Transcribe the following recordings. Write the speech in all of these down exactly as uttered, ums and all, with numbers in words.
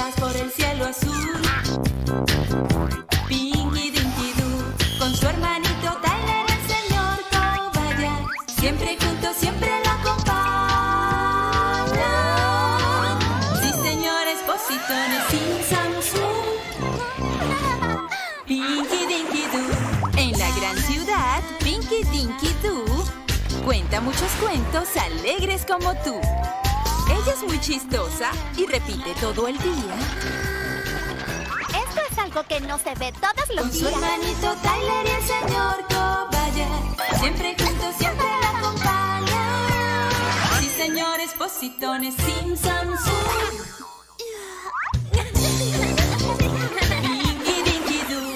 vueltas por el cielo azul. Pinky Dinky Doo, con su hermanito Tyler, el señor Cobaya, siempre juntos, siempre lo acompañan. Sí, señores, positones sin Samsung. Pinky Dinky Doo, en la gran ciudad, Pinky Dinky Doo cuenta muchos cuentos alegres como tú. Ella es muy chistosa y repite todo el día. Esto es algo que no se ve todos los Con días. su hermanito Tyler y el señor Cobaya, siempre juntos, siempre la acompañan. Sí, señores, positones sin Samsung. Pinky Dinky Doo.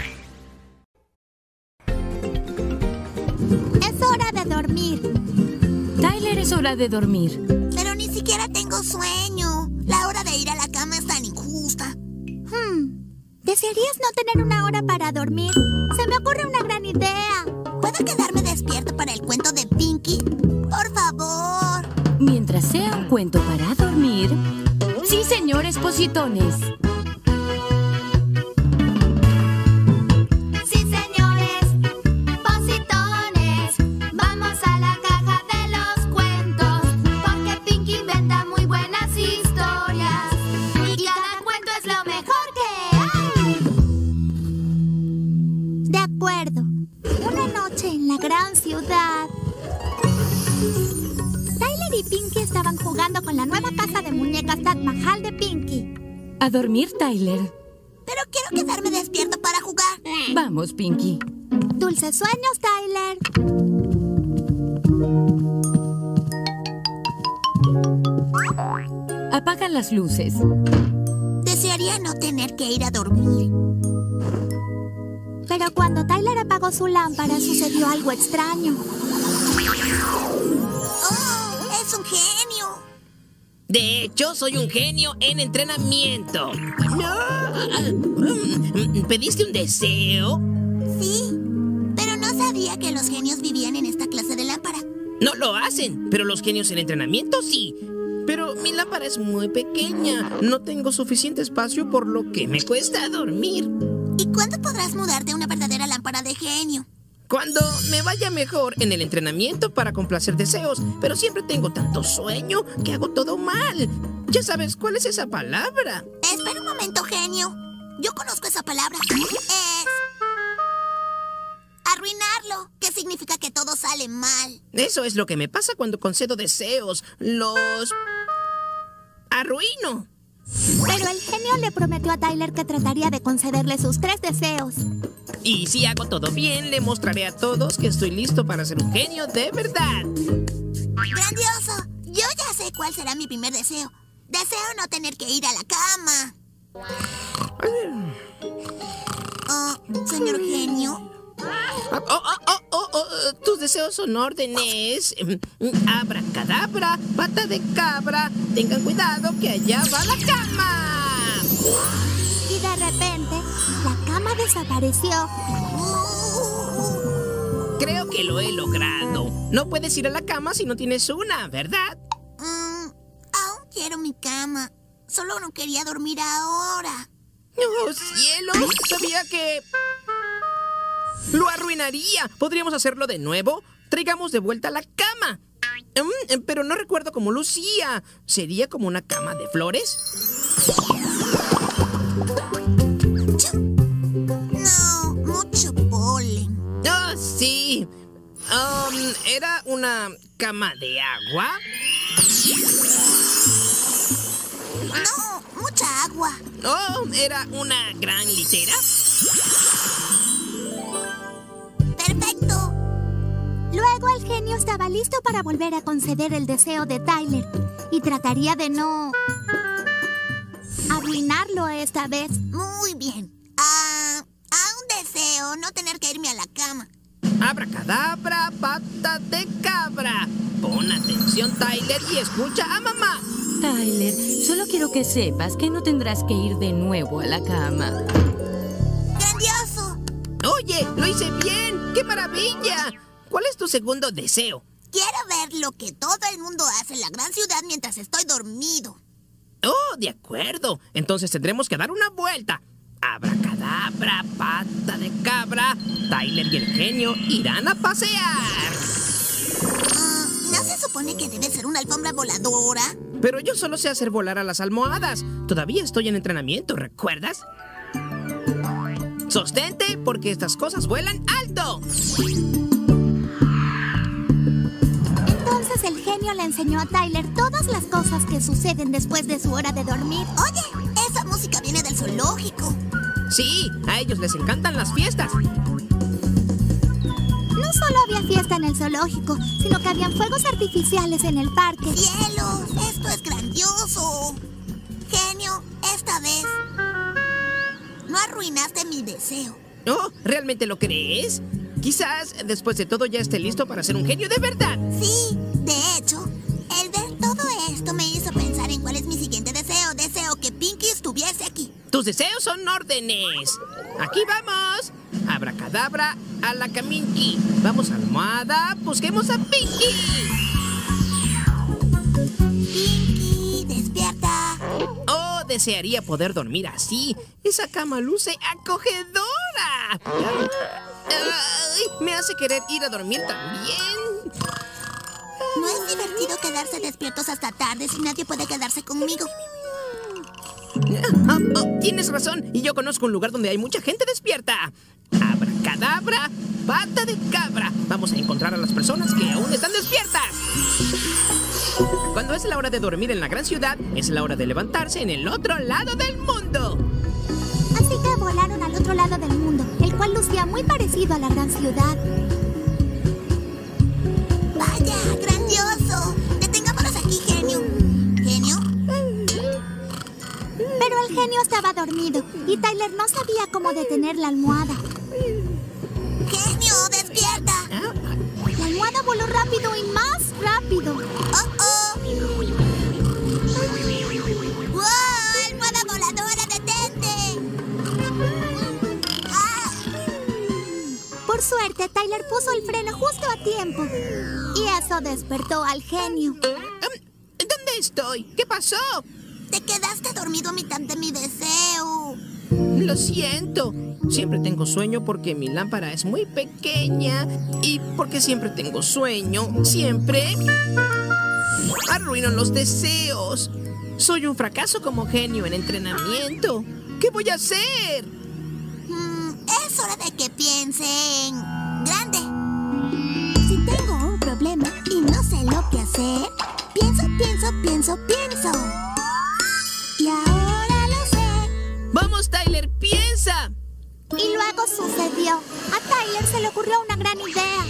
Es hora de dormir. Tyler, es hora de dormir. Pero ni siquiera tengo sueño. La hora de ir a la cama es tan injusta. Hmm. ¿Desearías no tener una hora para dormir? Se me ocurre una gran idea. ¿Puedo quedarme despierto para el cuento de Pinky? Por favor. Mientras sea un cuento para dormir... Sí, señores positones. Sí, señores, positones, vamos a la caja de los cuentos, porque Pinky inventa muy buenas historias y cada cuento es lo mejor que hay. De acuerdo. Una noche en la gran ciudad, Tyler y Pinky estaban jugando con la nueva casa de muñecas Taj Mahal de Pinky. A dormir, Tyler. Pero quiero quedarme despierto para jugar. Vamos, Pinky. Dulces sueños, Tyler. Apaga las luces. Desearía no tener que ir a dormir. Pero cuando Tyler apagó su lámpara, sucedió algo extraño. ¡Oh! ¡Es un genio! De hecho, soy un genio en entrenamiento. No. ¿Pediste un deseo? Sí, pero no sabía que los genios vivían en esta clase de lámpara. No lo hacen, pero los genios en entrenamiento sí. Pero mi lámpara es muy pequeña. No tengo suficiente espacio, por lo que me cuesta dormir. ¿Y cuándo podrás mudarte a una verdadera lámpara de genio? Cuando me vaya mejor en el entrenamiento para complacer deseos. Pero siempre tengo tanto sueño que hago todo mal. Ya sabes, ¿cuál es esa palabra? Espera un momento, genio. Yo conozco esa palabra. Es... arruinarlo. ¿Qué significa que todo sale mal? Eso es lo que me pasa cuando concedo deseos. Los... arruino. Pero el genio le prometió a Tyler que trataría de concederle sus tres deseos. Y si hago todo bien, le mostraré a todos que estoy listo para ser un genio de verdad. ¡Grandioso! Yo ya sé cuál será mi primer deseo. Deseo no tener que ir a la cama. Oh, señor genio. Oh, oh, oh, oh, oh, tus deseos son órdenes. Abracadabra, pata de cabra. Tengan cuidado que allá va la cama. Y de repente, la cama desapareció. Creo que lo he logrado. No puedes ir a la cama si no tienes una, ¿verdad? Mm, aún quiero mi cama. Solo no quería dormir ahora. ¡Oh, cielos! Sabía que... ¡lo arruinaría! ¿Podríamos hacerlo de nuevo? Traigamos de vuelta la cama. Mm, pero no recuerdo cómo lucía. ¿Sería como una cama de flores? No, mucho polen. ¡Oh, sí! Um, ¿Era una cama de agua? No, mucha agua. ¿Oh, era una gran litera? Perfecto. Luego el genio estaba listo para volver a conceder el deseo de Tyler y trataría de no arruinarlo esta vez. Muy bien. Ah, aún deseo no tener que irme a la cama. Abracadabra, pata de cabra. Pon atención, Tyler, y escucha a mamá. Tyler, solo quiero que sepas que no tendrás que ir de nuevo a la cama. ¡Grandioso! Oye, lo hice bien. ¡Qué maravilla! ¿Cuál es tu segundo deseo? Quiero ver lo que todo el mundo hace en la gran ciudad mientras estoy dormido. Oh, de acuerdo. Entonces tendremos que dar una vuelta. Abracadabra, pata de cabra. Tyler y el genio irán a pasear. Uh, ¿No se supone que debe ser una alfombra voladora? Pero yo solo sé hacer volar a las almohadas. Todavía estoy en entrenamiento, ¿recuerdas? Sostente, porque estas cosas vuelan alto. Entonces el genio le enseñó a Tyler todas las cosas que suceden después de su hora de dormir. Oye, esa música viene del zoológico. Sí, a ellos les encantan las fiestas. No solo había fiesta en el zoológico, sino que habían fuegos artificiales en el parque. ¡Cielos! ¡Esto es grandioso! Genio, esta vez no arruinaste mi deseo. Oh, ¿realmente lo crees? Quizás después de todo ya esté listo para ser un genio de verdad. Sí, de hecho, el ver todo esto me hizo pensar en cuál es mi siguiente deseo. Deseo que Pinky estuviese aquí. Tus deseos son órdenes. Aquí vamos. Abracadabra a la Caminky. Vamos, almohada, busquemos a Pinky. Pinky, despierta. Oh, desearía poder dormir así. Esa cama luce acogedora. Ay, me hace querer ir a dormir también. No es divertido quedarse despiertos hasta tarde si nadie puede quedarse conmigo. Oh, oh, tienes razón. Y yo conozco un lugar donde hay mucha gente despierta. Abracadabra, pata de cabra. Vamos a encontrar a las personas que aún están despiertas. Cuando es la hora de dormir en la gran ciudad, es la hora de levantarse en el otro lado del mundo. Así que volaron al otro lado del mundo, el cual lucía muy parecido a la gran ciudad. ¡Vaya, grandioso! Detengámonos aquí, genio. ¿Genio? Pero el genio estaba dormido y Tyler no sabía cómo detener la almohada. ¡Genio, despierta! La almohada voló rápido y más rápido. ¡Oh, oh! ¡Wow! ¡Almohada voladora, detente! ¡Ah! Por suerte, Tyler puso el freno justo a tiempo. Y eso despertó al genio. ¿Dónde estoy? ¿Qué pasó? Te quedaste dormido a mitad de mi deseo. Lo siento. Siempre tengo sueño porque mi lámpara es muy pequeña. Y porque siempre tengo sueño, siempre arruino los deseos. Soy un fracaso como genio en entrenamiento. ¿Qué voy a hacer? Mm, es hora de que piense en grande. Si tengo un problema y no sé lo que hacer, Pienso, pienso, pienso, pienso. y ahora lo sé. ¡Vamos, Tyler, piensa! Y luego sucedió. A Tyler se le ocurrió una gran idea.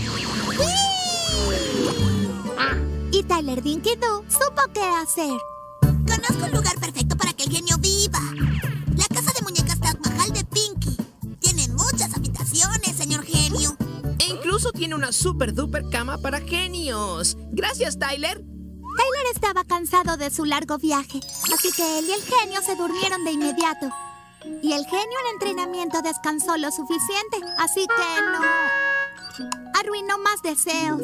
Y Tyler Dinky Doo supo qué hacer. Conozco un lugar perfecto para que el genio viva. La casa de muñecas Taj Mahal de Pinky. Tiene muchas habitaciones, señor genio. E incluso tiene una super duper cama para genios. Gracias, Tyler. Tyler estaba cansado de su largo viaje, así que él y el genio se durmieron de inmediato. Y el genio en entrenamiento descansó lo suficiente, así que no arruinó más deseos.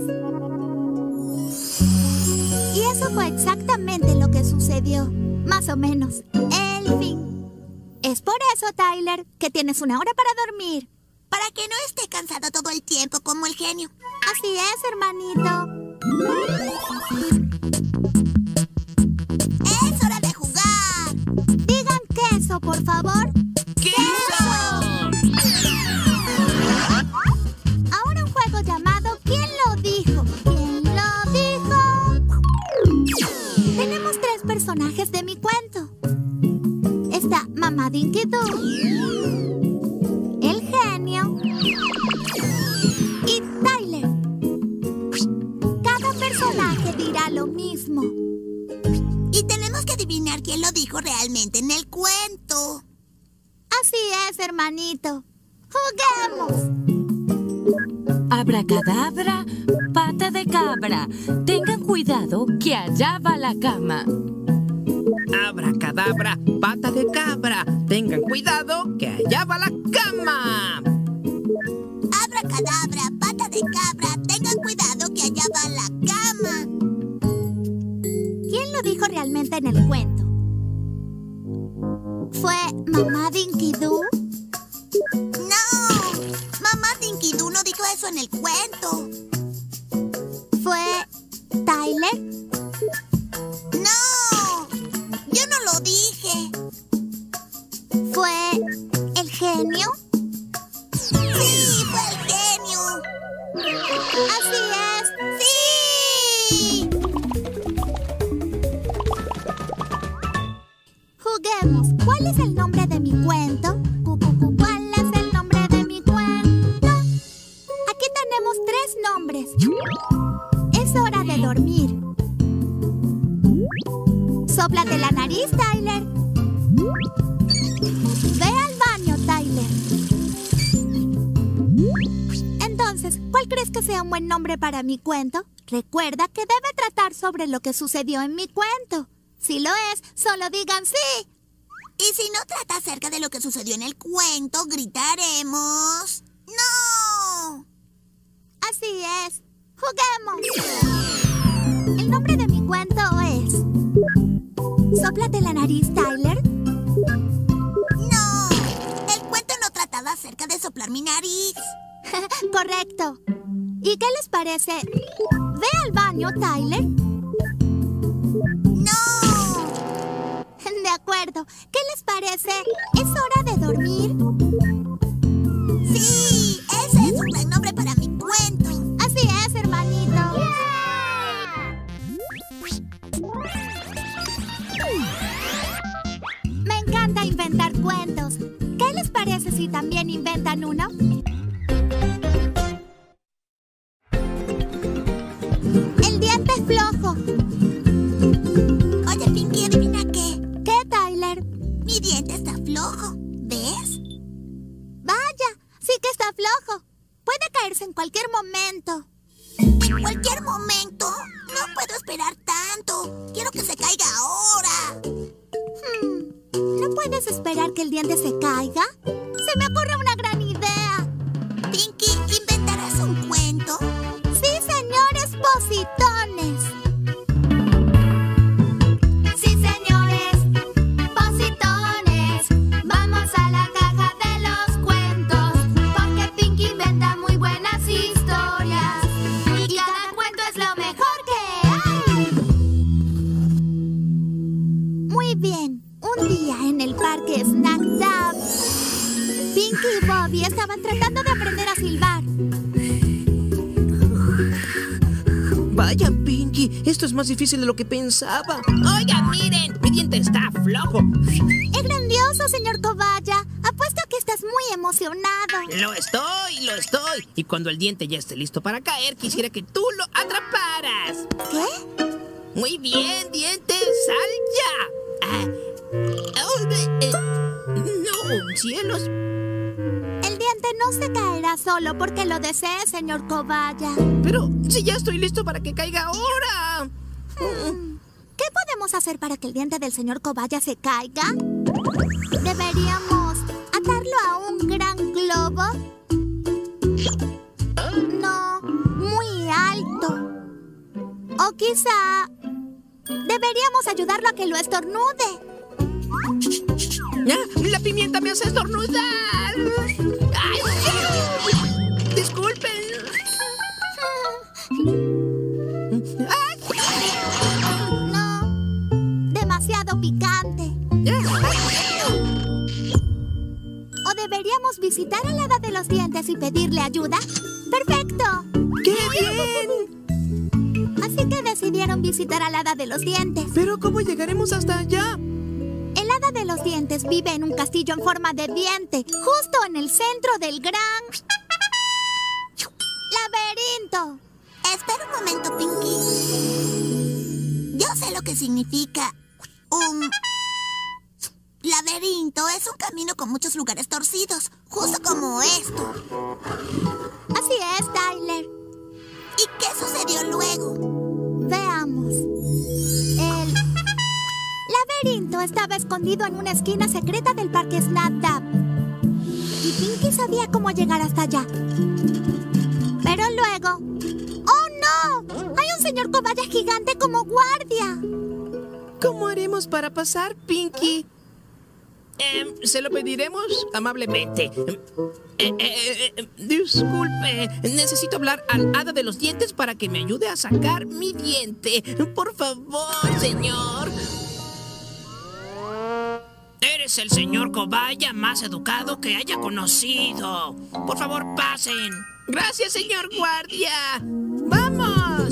Y eso fue exactamente lo que sucedió, más o menos. El fin. Es por eso, Tyler, que tienes una hora para dormir. Para que no esté cansado todo el tiempo como el genio. Así es, hermanito. ¡Es hora de jugar! Digan queso, por favor. ¡Queso! Ahora un juego llamado ¿Quién lo dijo? ¿Quién lo dijo? Tenemos tres personajes de mi cuento. Está Mamá Dinky Doo, el genio y Tyler. Cada personaje dirá lo mismo. Y tenemos que adivinar quién lo dijo realmente en el cuento. Así es, hermanito. ¡Juguemos! Abracadabra, pata de cabra. Tengan cuidado que allá va la cama. Abracadabra, pata de cabra. Tengan cuidado que allá va la cama. Abracadabra, pata de cabra, tengan cuidado que allá va la cama. ¿Quién lo dijo realmente en el cuento? ¿Fue mamá Dinky Doo? ¡No! Mamá Dinky Doo no dijo eso en el cuento. ¿Fue Tyler? ¡No! Yo no lo dije. ¿Fue el genio? ¡Sí! ¡Fue el genio! ¡Así es! ¡Sí! Juguemos. ¿Cuál es el nombre de mi cuento? Cu, cu, cu, ¿Cuál es el nombre de mi cuento? Aquí tenemos tres nombres. Es hora de dormir. Sóplate la nariz, Tyler. Ve al baño, Tyler. Entonces, ¿cuál crees que sea un buen nombre para mi cuento? Recuerda que debe tratar sobre lo que sucedió en mi cuento. Si lo es, solo digan sí. Y si no trata acerca de lo que sucedió en el cuento, gritaremos... ¡No! Así es. ¡Juguemos! El nombre de mi cuento es... Sóplate la nariz, Tyler. ¡No! El cuento no trataba acerca de soplar mi nariz. Correcto. ¿Y qué les parece? Ve al baño, Tyler. ¡No! De acuerdo. ¿Qué les parece? ¿Es hora de dormir? ¡Sí! Ese es un buen nombre para mi cuento. Así es, hermanito. Me encanta inventar cuentos. ¿Qué les parece si también inventan uno? El diente flojo. Oye, Pinky, ¿adivina qué? ¿Qué, Tyler? Mi diente está flojo. ¿Ves? Vaya, sí que está flojo. Puede caerse en cualquier momento. ¿En cualquier momento? No puedo esperar tanto. Quiero que se caiga ahora. Hmm, ¿No puedes esperar que el diente se caiga? Se me ocurre una gran idea. Pinky, ¿inventarás un cuento? Sí, señores positones. Sí, señores positones. Vamos a la caja de los cuentos, porque Pinky inventa muy buenas historias. Y cada cuento es lo mejor que hay. Muy bien. Un día en el parque Snack Dab, Pinky y Bobby estaban tratando de aprender a silbar. Vaya, Pinky, esto es más difícil de lo que pensaba. Oigan, miren, mi diente está flojo. ¡Es grandioso, señor Cobaya! Apuesto que estás muy emocionado. Lo estoy, lo estoy. Y cuando el diente ya esté listo para caer, quisiera que tú lo atraparas. ¿Qué? Muy bien, diente, sal ya. Ah, oh, eh, eh, no, cielos. El diente no se caerá solo porque lo desee, señor Cobaya. Pero si ya estoy listo para que caiga ahora. Hmm, ¿Qué podemos hacer para que el diente del señor Cobaya se caiga? ¿Deberíamos atarlo a un gran globo? No, muy alto. O quizá deberíamos ayudarlo a que lo estornude. Ah, la pimienta me hace estornudar. ¡Ay! Disculpen. No, demasiado picante. ¿O deberíamos visitar al hada de los dientes y pedirle ayuda? ¡Perfecto! ¡Qué bien! Así que decidieron visitar al hada de los dientes. Pero ¿cómo llegaremos hasta allá? El hada de los dientes vive en un castillo en forma de diente, justo en el centro del gran... laberinto. Espera un momento, Pinky. Yo sé lo que significa un laberinto. Es un camino con muchos lugares torcidos, justo como esto. Así es, Tyler. ¿Y qué sucedió luego? Veamos. El laberinto estaba escondido en una esquina secreta del parque Snack Dab. Y Pinky sabía cómo llegar hasta allá. Pero luego... ¡Oh, no! Hay un señor Cobaya gigante como guardia. ¿Cómo haremos para pasar, Pinky? Eh, se lo pediremos amablemente. Eh, eh, eh, disculpe, necesito hablar al hada de los dientes para que me ayude a sacar mi diente. Por favor, señor. Eres el señor Cobaya más educado que haya conocido. Por favor, pasen. Gracias, señor guardia. ¡Vamos!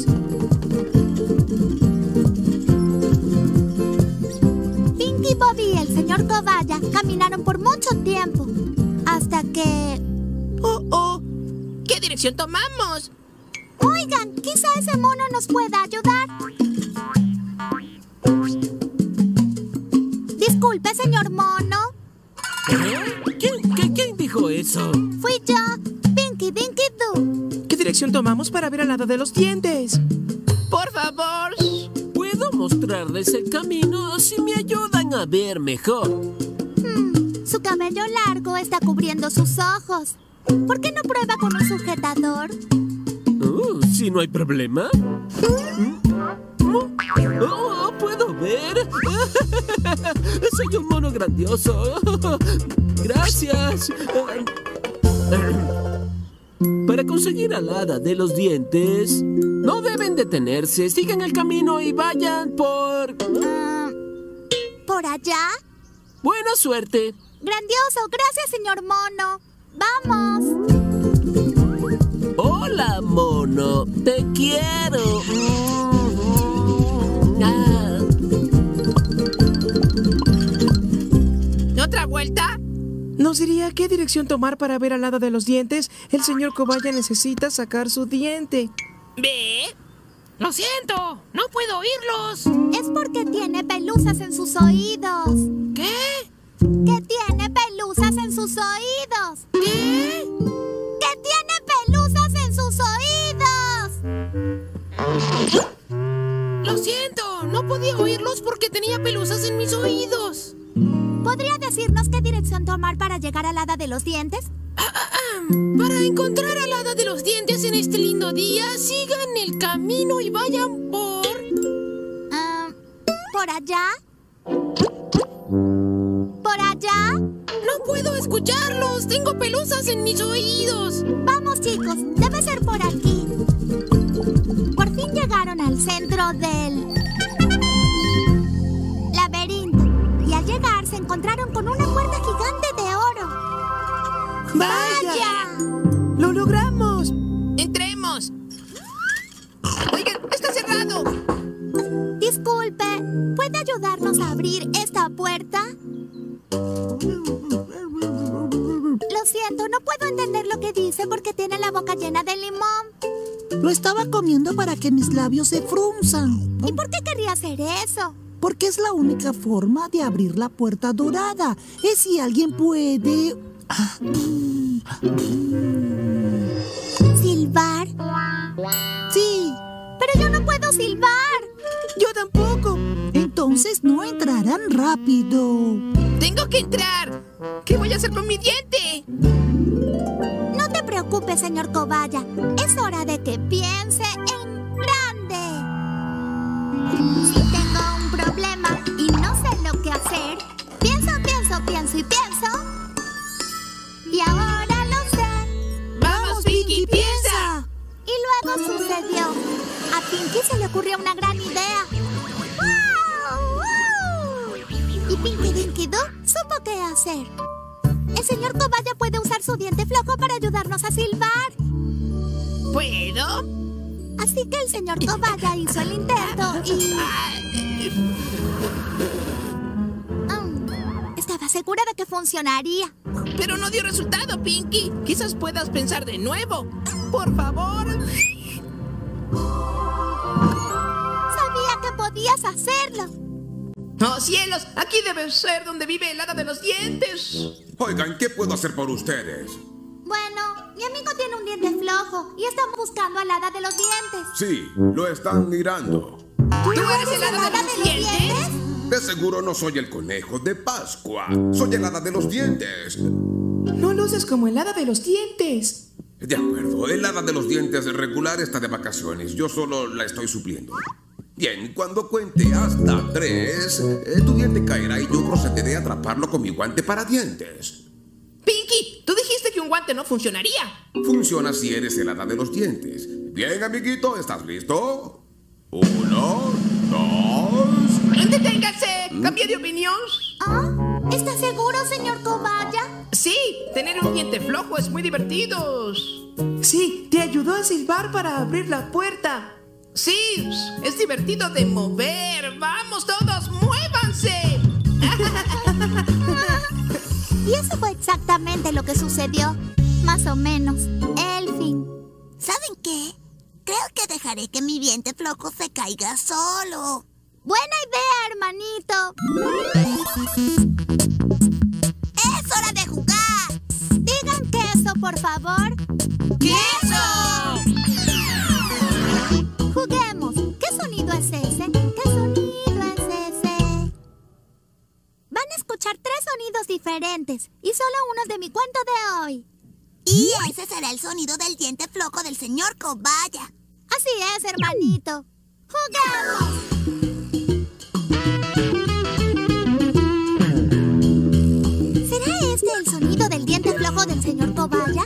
Pinky, Bobby y el señor Cobaya caminaron por mucho tiempo. Hasta que... ¡Oh, oh! ¿Qué dirección tomamos? Oigan, quizá ese mono nos pueda ayudar. Disculpe, señor mono. ¿Eh? ¿Quién, qué, ¿Quién dijo eso? Fui yo, Pinky Dinky Doo. ¿Qué dirección tomamos para ver al hada de los dientes? Por favor. Puedo mostrarles el camino si me ayudan a ver mejor. Hmm, su cabello largo está cubriendo sus ojos. ¿Por qué no prueba con un sujetador? Uh, si no hay problema. Oh, puedo ver. Soy un mono grandioso. Gracias. Para conseguir al hada de los dientes, no deben detenerse. Sigan el camino y vayan por... Uh, ¿Por allá? Buena suerte. Grandioso. Gracias, señor mono. ¡Vamos! Hola, mono. Te quiero. Ah. ¿Otra vuelta? ¿Nos diría qué dirección tomar para ver al hada de los dientes? El señor Cobaya necesita sacar su diente. ¿Ve? Lo siento, no puedo oírlos. Es porque tiene pelusas en sus oídos. ¿Qué? Que tiene pelusas en sus oídos. ¿Qué? Que tiene pelusas en sus oídos. Lo siento, no podía oírlos porque tenía pelusas en mis oídos. ¿Podría decirnos qué dirección tomar para llegar al hada de los dientes? Ah, ah, ah. Para encontrar al hada de los dientes en este lindo día, sigan el camino y vayan por... Uh, ¿Por allá? ¿Por allá? No puedo escucharlos, tengo pelusas en mis oídos. Vamos, chicos, debe ser por aquí. Por fin llegaron al centro del... laberinto. Y al llegar se encontraron con una puerta gigante de oro. ¡Vaya! ¡Lo logramos! ¡Entremos! Oigan, está cerrado. Disculpe, ¿puede ayudarnos a abrir esta puerta? Lo siento, no puedo entender lo que dice porque tiene la boca llena de limón. Lo estaba comiendo para que mis labios se frunzan. ¿Y por qué querría hacer eso? Porque es la única forma de abrir la puerta dorada. Es si alguien puede... ¿Silbar? Sí. Pero yo no puedo silbar. Yo tampoco. Entonces no entrarán rápido. ¡Tengo que entrar! ¿Qué voy a hacer con mi diente? No te preocupes, señor Cobaya. Es hora de que piense en grande. Si tengo un problema y no sé lo que hacer, pienso, pienso, pienso y pienso. Y ahora lo sé. ¡Vamos, Pinky, piensa! Y luego sucedió. A Pinky se le ocurrió una gran idea. ¡Wow! ¡Wow! Y Pinky Dinky Doo supo qué hacer. El señor Cobaya puede usar su diente flojo para ayudarnos a silbar. ¿Puedo? Así que el señor Cobaya hizo el intento y... Mm, estaba segura de que funcionaría. Pero no dio resultado, Pinky. Quizás puedas pensar de nuevo. Por favor. Sabía que podías hacerlo. ¡Oh, cielos! Aquí debe ser donde vive el hada de los dientes. Oigan, ¿qué puedo hacer por ustedes? Bueno, mi amigo tiene un diente flojo y están buscando al hada de los dientes. Sí, lo están mirando. ¿Tú eres el hada de los dientes? De seguro no soy el conejo de Pascua. Soy el hada de los dientes. No luces como el hada de los dientes. De acuerdo, el hada de los dientes regular está de vacaciones. Yo solo la estoy supliendo. Bien, cuando cuente hasta tres, eh, tu diente caerá y yo procederé a atraparlo con mi guante para dientes. Pinky, tú dijiste que un guante no funcionaría. Funciona si eres el hada de los dientes. Bien, amiguito, ¿estás listo? Uno, dos... ¡Deténgase! ¡Cambié de opinión! ¿Ah? ¿Está seguro, señor Cobaya? Sí, tener un diente flojo es muy divertido. Sí, te ayudó a silbar para abrir la puerta. Sí, es divertido de mover. ¡Vamos todos, muévanse! Y eso fue exactamente lo que sucedió. Más o menos. El fin. ¿Saben qué? Creo que dejaré que mi diente flojo se caiga solo. Buena idea, hermanito. ¡Es hora de jugar! Digan queso, por favor. ¡Queso! Juguemos. ¿Qué sonido es ese? ¿Qué sonido es ese? Van a escuchar tres sonidos diferentes y solo uno es de mi cuento de hoy. Y ese será el sonido del diente flojo del señor Cobaya. Así es, hermanito. ¡Juguemos! ¿Será este el sonido del diente flojo del señor Cobaya?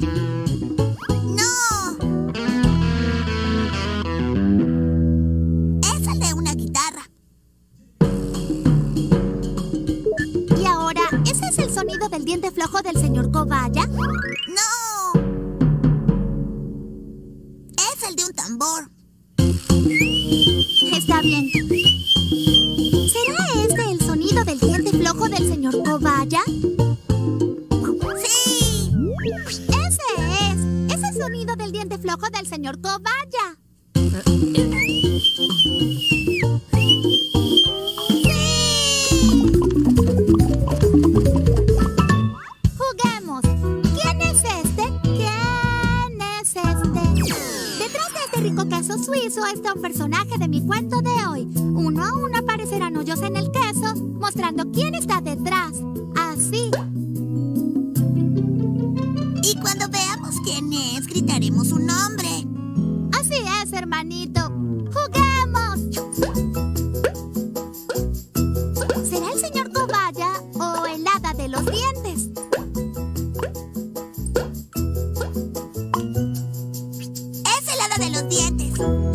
¡No! Es el de una guitarra. ¿Y ahora ese es el sonido del diente flojo del señor Cobaya? ¡No! Es el de un tambor. Está bien. ¿Será este el sonido del diente flojo del señor Cobaya? ¡Sí! ¡Ese es! ¡Es el sonido del diente flojo del señor Cobaya! ¡Juguemos! ¿Quién es este? ¿Quién es este? Detrás de este rico queso suizo está un personaje de mi cuento de hoy. Uno a uno aparecerán hoyos en el queso, mostrando quién está detrás. Así. Y cuando veamos quién es, gritaremos su nombre. Así es, hermanito. ¡Juguemos! ¿Será el señor Cobaya o el hada de los dientes? Es el hada de los dientes.